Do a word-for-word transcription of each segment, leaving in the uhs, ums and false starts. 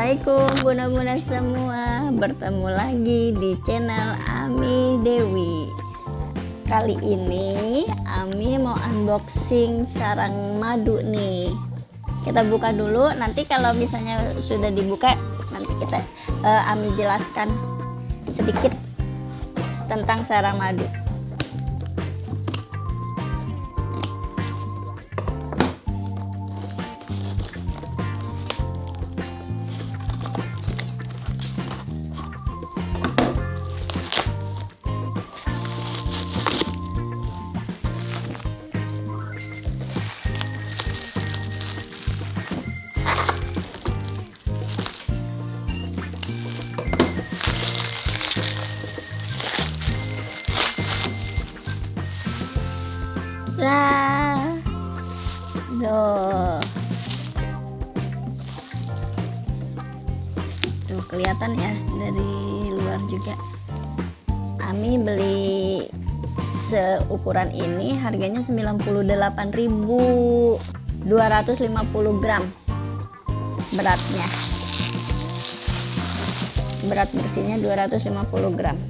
Assalamualaikum bunda-bunda semua, bertemu lagi di channel Ami Dewi. Kali ini Ami mau unboxing sarang madu nih. Kita buka dulu, nanti kalau misalnya sudah dibuka nanti kita uh, Ami jelaskan sedikit tentang sarang madu. Lah, tuh, tuh kelihatan ya dari luar juga. Ami beli seukuran ini, harganya sembilan puluh delapan ribu dua ratus lima puluh gram beratnya. Berat bersihnya dua ratus lima puluh gram.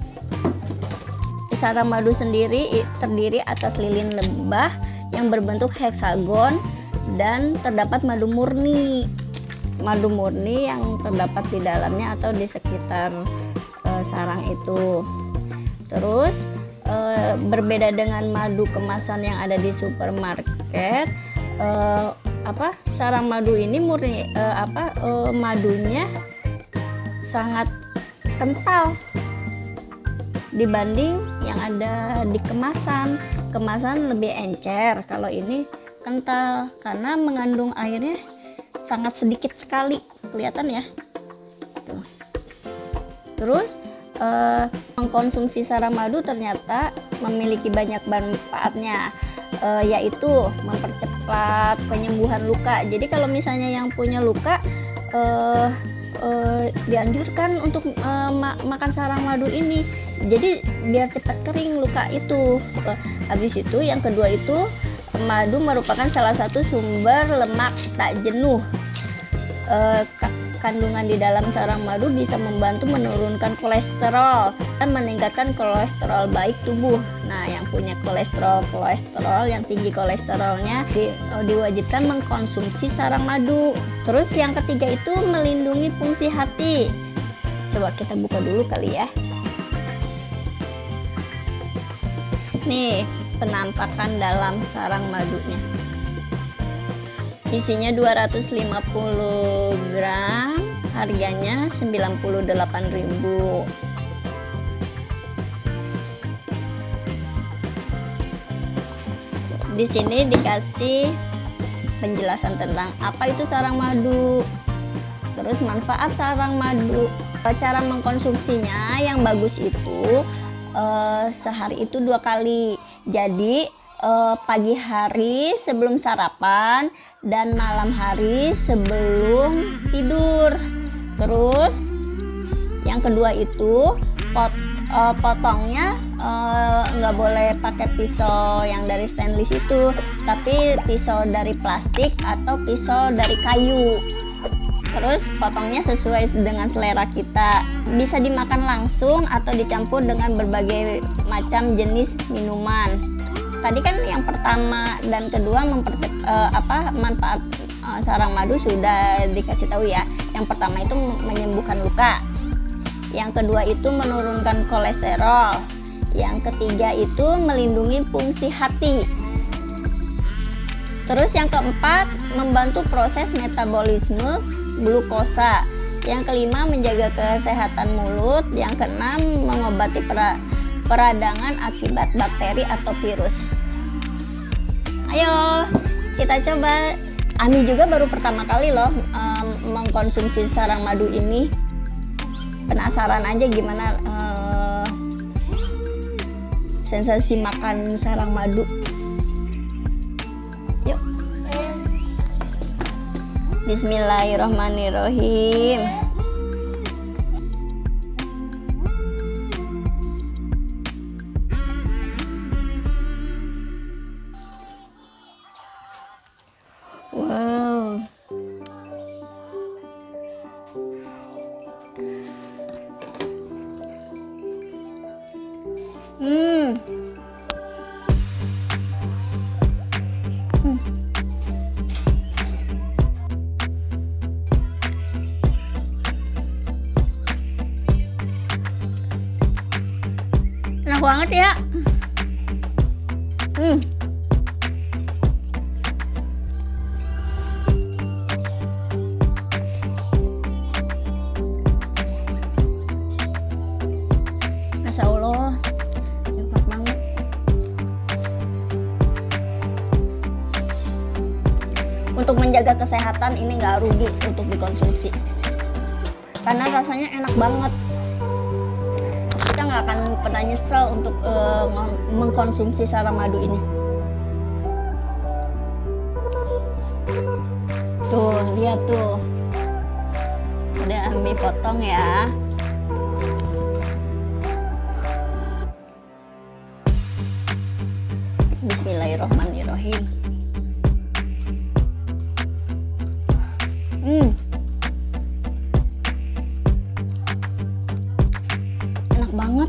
Sarang madu sendiri terdiri atas lilin lebah yang berbentuk heksagon dan terdapat madu murni. Madu murni yang terdapat di dalamnya atau di sekitar e, sarang itu. Terus e, berbeda dengan madu kemasan yang ada di supermarket, e, apa sarang madu ini murni e, apa e, madunya sangat kental dibanding yang ada di kemasan. Kemasan lebih encer, kalau ini kental karena mengandung airnya sangat sedikit sekali, kelihatan ya. Tuh. Terus eh, mengkonsumsi sarang madu ternyata memiliki banyak manfaatnya, eh, yaitu mempercepat penyembuhan luka. Jadi kalau misalnya yang punya luka eh, Uh, dianjurkan untuk uh, ma makan sarang madu ini, jadi biar cepat kering luka itu. Uh, habis itu yang kedua itu, madu merupakan salah satu sumber lemak tak jenuh. Uh, kandungan di dalam sarang madu bisa membantu menurunkan kolesterol dan meningkatkan kolesterol baik tubuh. Nah, yang punya kolesterol kolesterol yang tinggi kolesterolnya di, uh, diwajibkan mengkonsumsi sarang madu. Terus yang ketiga itu melindungi fungsi hati. Coba kita buka dulu kali ya. Nih penampakan dalam sarang madunya. Isinya dua ratus lima puluh gram, harganya sembilan puluh delapan ribu. Di sini dikasih penjelasan tentang apa itu sarang madu, terus manfaat sarang madu, cara mengkonsumsinya. Yang bagus itu eh, sehari itu dua kali, jadi eh, pagi hari sebelum sarapan dan malam hari sebelum tidur. Terus yang kedua itu pot Uh, potongnya nggak uh, boleh pakai pisau yang dari stainless itu, tapi pisau dari plastik atau pisau dari kayu. Terus potongnya sesuai dengan selera kita, bisa dimakan langsung atau dicampur dengan berbagai macam jenis minuman. Tadi kan yang pertama dan kedua mempercep uh, apa manfaat uh, sarang madu sudah dikasih tahu ya. Yang pertama itu menyembuhkan luka, yang kedua itu menurunkan kolesterol, yang ketiga itu melindungi fungsi hati. Terus yang keempat membantu proses metabolisme glukosa, yang kelima menjaga kesehatan mulut, yang keenam mengobati peradangan akibat bakteri atau virus. Ayo kita coba. Ami juga baru pertama kali loh um, mengkonsumsi sarang madu ini. Penasaran aja gimana uh, sensasi makan sarang madu. Yuk. Bismillahirrahmanirrahim. Wow. Hmm. Hmm. Enak banget ya. Hmm. Masya Allah, nikmat banget. Untuk menjaga kesehatan ini nggak rugi untuk dikonsumsi, karena rasanya enak banget. Kita nggak akan pernah nyesel untuk uh, mengkonsumsi sarang madu ini. Tuh, lihat tuh, udah ambil potong ya. Bismillahirrohmanirrohim. Hmm. Enak banget.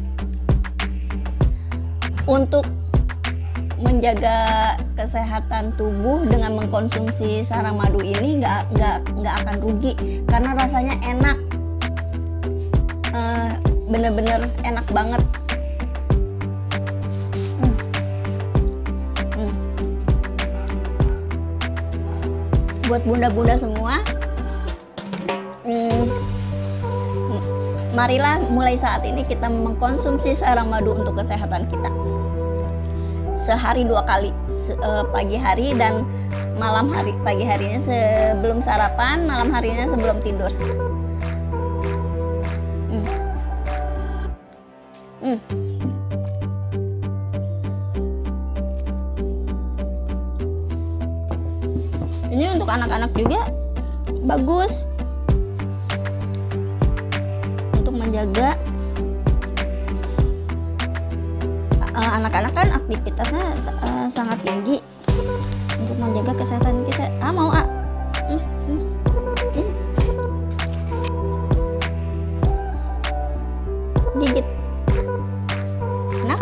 Untuk menjaga kesehatan tubuh dengan mengkonsumsi sarang madu ini nggak nggak nggak akan rugi, karena rasanya enak. Uh, bener-bener enak banget. Buat bunda-bunda semua, hmm, marilah mulai saat ini kita mengkonsumsi sarang madu untuk kesehatan kita. Sehari dua kali, se uh, pagi hari dan malam hari. Pagi harinya sebelum sarapan, malam harinya sebelum tidur. Hmm. Hmm. Ini untuk anak-anak juga bagus untuk menjaga. Anak-anak kan aktivitasnya uh, sangat tinggi, untuk menjaga kesehatan kita. Ah mau ah hmm, hmm, hmm. Gigit. Nah,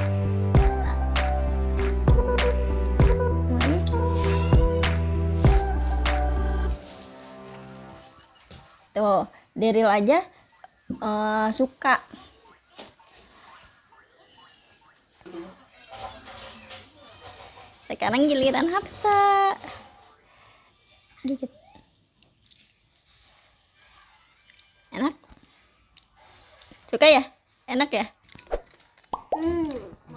tuh, Daryl aja uh, suka. Sekarang giliran Hafsa. Gigit. Enak? Suka ya? Enak ya? Hmm.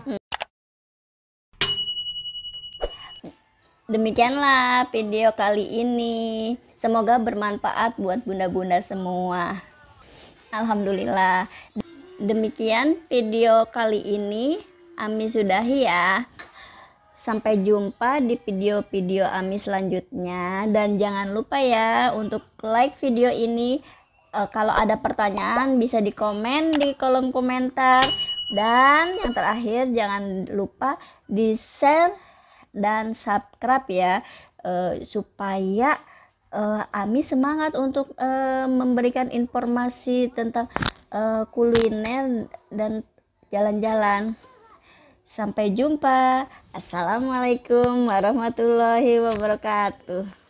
Demikianlah video kali ini. Semoga bermanfaat buat bunda-bunda semua. Alhamdulillah. Demikian video kali ini. Ami sudahi ya. Sampai jumpa di video-video Ami selanjutnya. Dan jangan lupa ya untuk like video ini. E, kalau ada pertanyaan bisa di komen di kolom komentar. Dan yang terakhir jangan lupa di share dan subscribe ya, uh, supaya uh, Ami semangat untuk uh, memberikan informasi tentang uh, kuliner dan jalan-jalan. Sampai jumpa. Assalamualaikum warahmatullahi wabarakatuh.